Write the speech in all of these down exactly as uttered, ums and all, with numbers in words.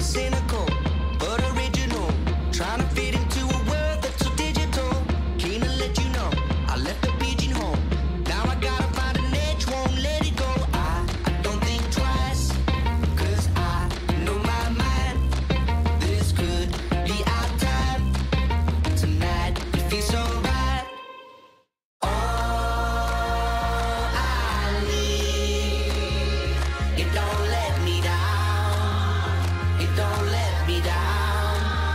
cynical, but original. Trying to fit into a world that's so digital. Keen to let you know, I left the pigeonhole. Now I gotta find an edge, won't let it go. I, I don't think twice, cause I know my mind. This could be our time. Tonight, it feels so right. All I need, it don't let me down. It don't let me down.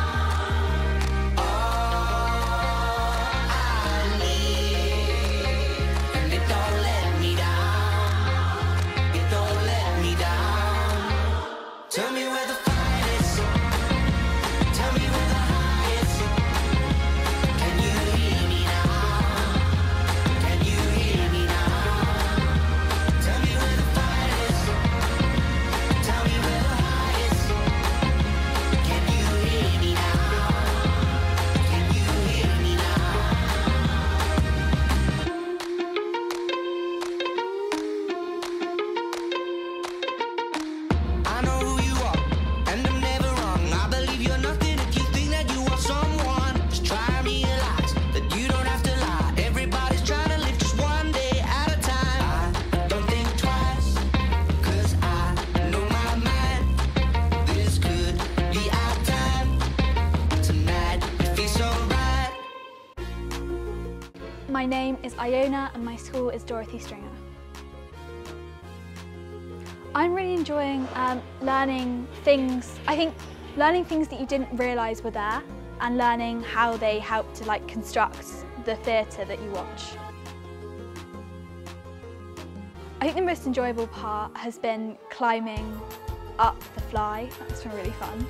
All I need, and it don't let me down. It don't let me down. Tell me where the fight is. Tell me where the high is. Can you hear me now? Can you hear me now? Tell me where the fight is. Tell me where the high is. Can you hear me now? Can you hear me now? I know who you are, and I'm never wrong. I believe you're nothing if you think that you are someone. Just try and realize that you don't have to lie. Everybody's trying to live just one day at a time. I don't think twice, cause I know my mind. This could be our time. Tonight, it feels so right. My name is Iona and my school is Dorothy Stringer. I'm really enjoying um, learning things, I think learning things that you didn't realise were there and learning how they help to like construct the theatre that you watch. I think the most enjoyable part has been climbing up the fly. That's been really fun.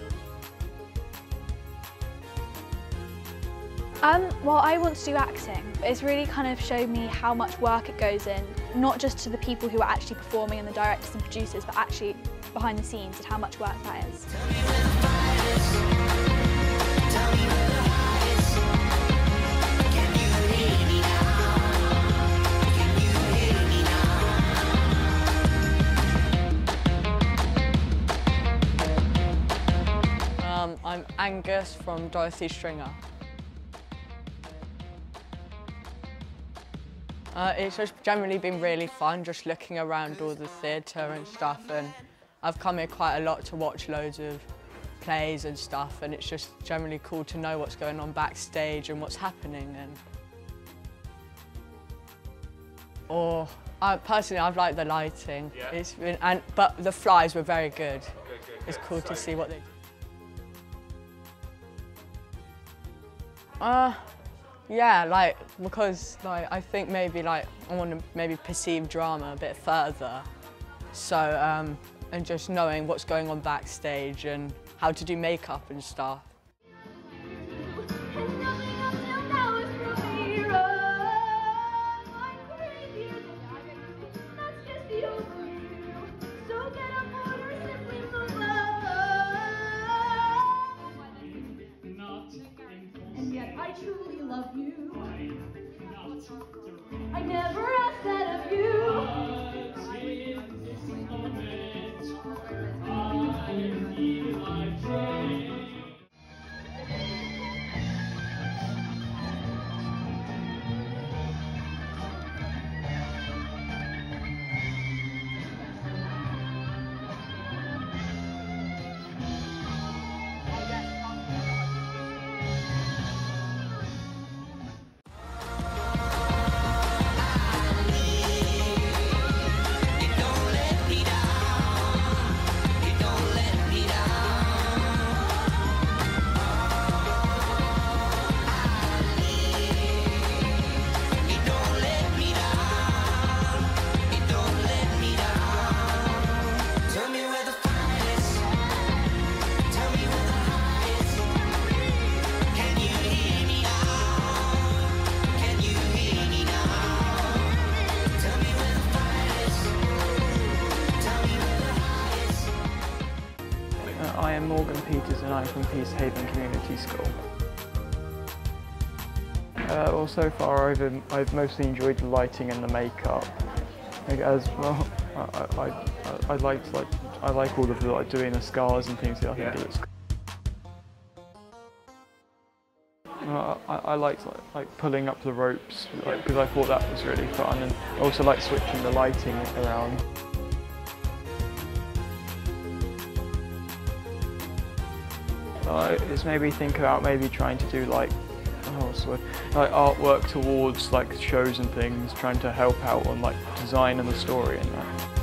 Um, well, I want to do acting, but it's really kind of showed me how much work it goes in, not just to the people who are actually performing and the directors and producers, but actually behind the scenes and how much work that is. Tell me where the fight is. Tell me where the high is. Can you hear me now? Can you hear me now? Um, I'm Angus from Dorothy Stringer. Uh, it's just generally been really fun just looking around all the theatre and stuff, and I've come here quite a lot to watch loads of plays and stuff, and it's just generally cool to know what's going on backstage and what's happening. And or I, personally, I've liked the lighting. Yeah. It's been, and but the flies were very good. Good, good, It's good. cool So- to see what they. Uh, yeah, like, because like I think maybe like I want to maybe perceive drama a bit further. So, um, and just knowing what's going on backstage and how to do makeup and stuff. And yet I truly love you. I never asked that of you. I am Morgan Peters and I'm from Peacehaven Community School. Uh, well, so far I've, I've mostly enjoyed the lighting and the makeup. Like, as well, I, I, I, I like like I like all of the like doing the scars and things. I think Yeah. it looks. Uh, I, I liked like, like pulling up the ropes because like, I thought that was really fun, and I also like switching the lighting around. Uh, it's made me think about maybe trying to do like, oh, what's the word? Like artwork towards like shows and things, trying to help out on like design and the story and that.